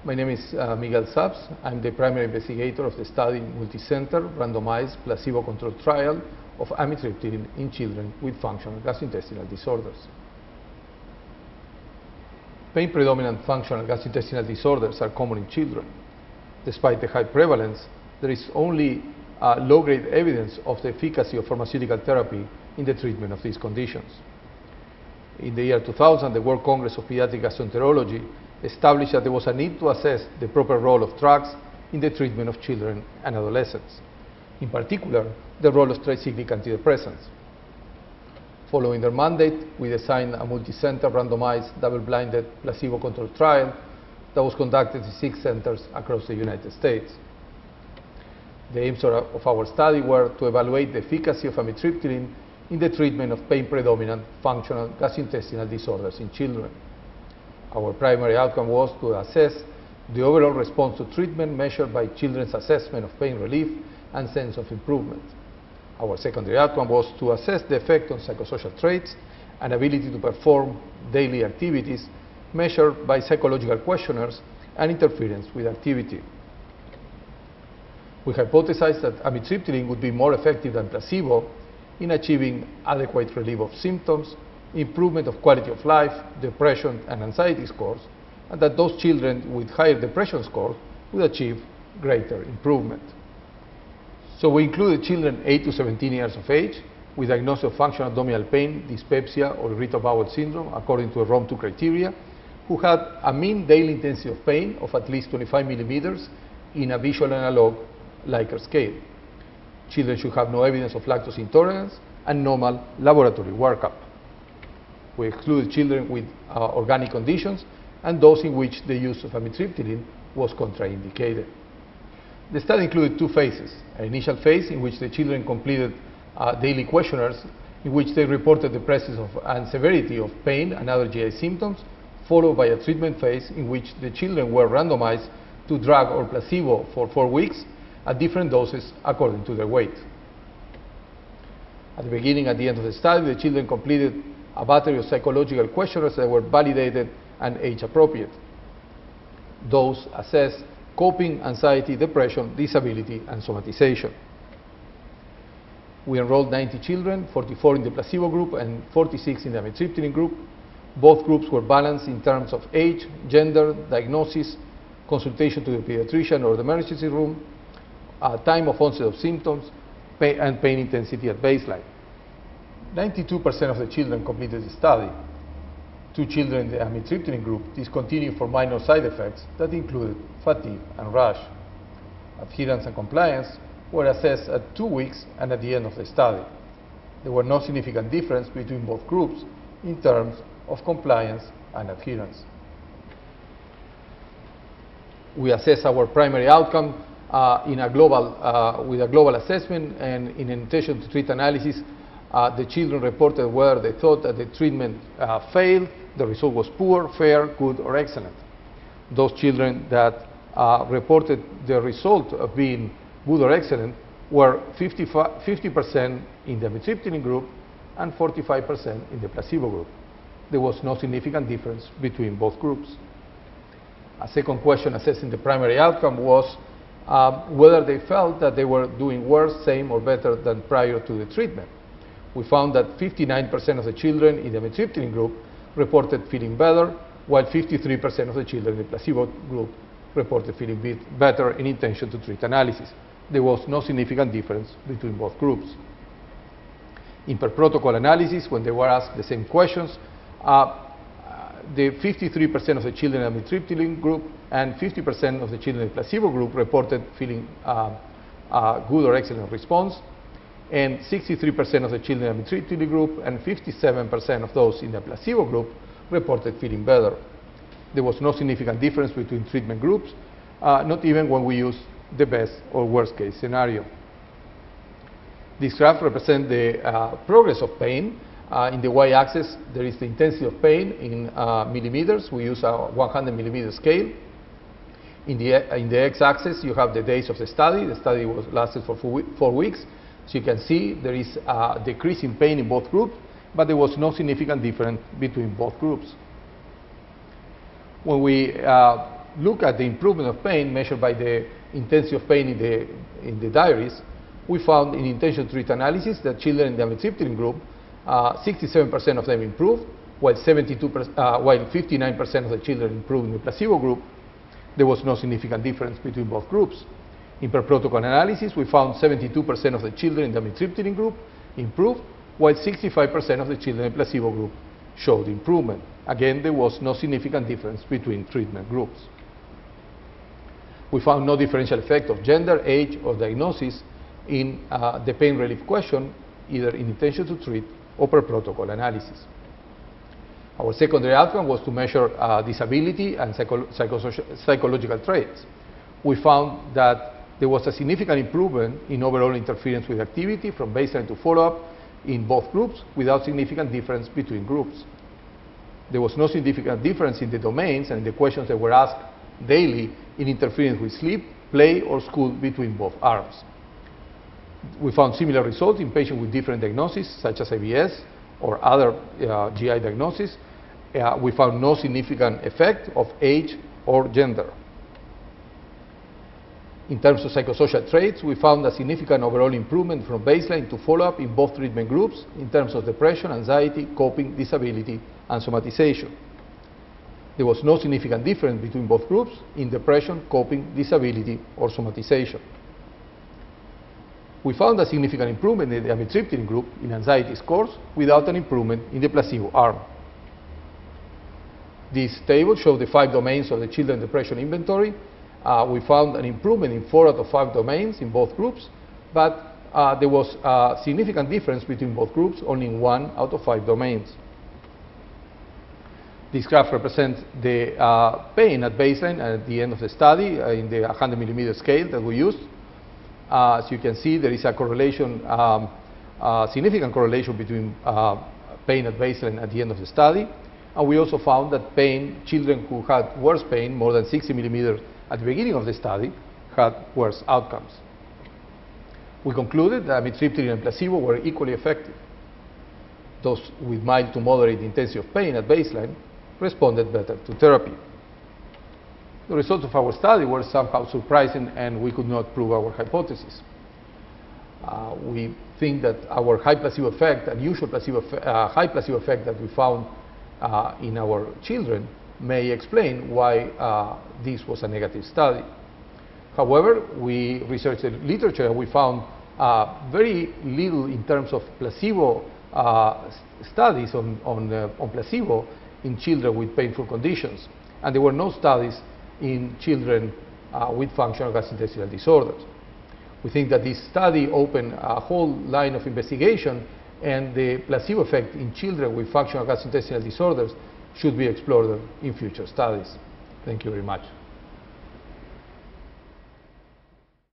My name is Miguel Saps. I'm the primary investigator of the study Multicenter, Randomized, Placebo-Controlled trial of Amitriptyline in children with functional gastrointestinal disorders. Pain-predominant functional gastrointestinal disorders are common in children. Despite the high prevalence, there is only low-grade evidence of the efficacy of pharmaceutical therapy in the treatment of these conditions. In the year 2000, the World Congress of Pediatric Gastroenterology established that there was a need to assess the proper role of drugs in the treatment of children and adolescents, in particular, the role of tricyclic antidepressants. Following their mandate, we designed a multi-center, randomized, double-blinded, placebo-controlled trial that was conducted in 6 centers across the United States. The aims of our study were to evaluate the efficacy of amitriptyline in the treatment of pain-predominant functional gastrointestinal disorders in children. Our primary outcome was to assess the overall response to treatment measured by children's assessment of pain relief and sense of improvement. Our secondary outcome was to assess the effect on psychosocial traits and ability to perform daily activities measured by psychological questionnaires and interference with activity. We hypothesized that amitriptyline would be more effective than placebo in achieving adequate relief of symptoms, improvement of quality of life, depression and anxiety scores, and that those children with higher depression scores would achieve greater improvement. So we included children 8 to 17 years of age with diagnosis of functional abdominal pain, dyspepsia, or irritable bowel syndrome according to the ROM2 criteria, who had a mean daily intensity of pain of at least 25 millimeters in a visual analog Likert scale. Children should have no evidence of lactose intolerance and normal laboratory workup. We excluded children with organic conditions and those in which the use of amitriptyline was contraindicated. The study included 2 phases: an initial phase in which the children completed daily questionnaires in which they reported the presence of and severity of pain and other GI symptoms, followed by a treatment phase in which the children were randomized to drug or placebo for 4 weeks at different doses according to their weight. At the beginning and the end of the study, the children completed a battery of psychological questionnaires that were validated and age appropriate. Those assessed coping, anxiety, depression, disability, and somatization. We enrolled 90 children, 44 in the placebo group and 46 in the amitriptyline group. Both groups were balanced in terms of age, gender, diagnosis, consultation to the pediatrician or the emergency room, time of onset of symptoms, and pain intensity at baseline. 92% of the children completed the study. 2 children in the amitriptyline group discontinued for minor side effects that included fatigue and rash. Adherence and compliance were assessed at 2 weeks and at the end of the study. There were no significant difference between both groups in terms of compliance and adherence. We assess our primary outcome with a global assessment, and in an intention to treat analysis, the children reported whether they thought that the treatment failed, the result was poor, fair, good, or excellent. Those children that reported the result of being good or excellent were 50% in the amitriptyline group and 45% in the placebo group. There was no significant difference between both groups. A second question assessing the primary outcome was whether they felt that they were doing worse, same, or better than prior to the treatment. We found that 59% of the children in the amitriptyline group reported feeling better, while 53% of the children in the placebo group reported feeling better in intention to treat analysis. There was no significant difference between both groups. In per-protocol analysis, when they were asked the same questions, the 53% of the children in the amitriptyline group and 50% of the children in the placebo group reported feeling good or excellent response, and 63% of the children in the amitriptyline group and 57% of those in the placebo group reported feeling better. There was no significant difference between treatment groups, not even when we used the best or worst case scenario. This graph represents the progress of pain. In the y-axis, there is the intensity of pain in millimeters. We use a 100 millimeter scale. In the x-axis, you have the days of the study. The study lasted for 4 weeks. So you can see there is a decrease in pain in both groups, but there was no significant difference between both groups. When we look at the improvement of pain measured by the intensity of pain in the diaries, we found in intention to treat analysis that children in the amitriptyline group, 67% of them improved, while 59% of the children improved in the placebo group. There was no significant difference between both groups. In per protocol analysis, we found 72% of the children in the amitriptyline group improved, while 65% of the children in the placebo group showed improvement. Again, there was no significant difference between treatment groups. We found no differential effect of gender, age, or diagnosis in the pain relief question, either in intention to treat or per protocol analysis. Our secondary outcome was to measure disability and psychological traits. We found that there was a significant improvement in overall interference with activity from baseline to follow-up in both groups without significant difference between groups. There was no significant difference in the domains and the questions that were asked daily in interference with sleep, play, or school between both arms. We found similar results in patients with different diagnoses, such as IBS or other GI diagnoses. We found no significant effect of age or gender. In terms of psychosocial traits, we found a significant overall improvement from baseline to follow-up in both treatment groups in terms of depression, anxiety, coping, disability, and somatization. There was no significant difference between both groups in depression, coping, disability, or somatization. We found a significant improvement in the amitriptyline group in anxiety scores without an improvement in the placebo arm. This table shows the 5 domains of the Children Depression Inventory. We found an improvement in 4 out of 5 domains in both groups, but there was a significant difference between both groups only in 1 out of 5 domains. This graph represents the pain at baseline and at the end of the study in the 100 millimeter scale that we used. As you can see, there is a correlation, significant correlation between pain at baseline and at the end of the study. And we also found that children who had worse pain, more than 60 millimeters at the beginning of the study, had worse outcomes. We concluded that amitriptyline and placebo were equally effective. Those with mild to moderate intensity of pain at baseline responded better to therapy. The results of our study were somehow surprising, and we could not prove our hypothesis. We think that our high placebo effect, unusual high placebo effect that we found in our children may explain why this was a negative study. However, we researched the literature and we found very little in terms of placebo studies on placebo in children with painful conditions. And there were no studies in children with functional gastrointestinal disorders. We think that this study opened a whole line of investigation, and the placebo effect in children with functional gastrointestinal disorders should be explored in future studies. Thank you very much.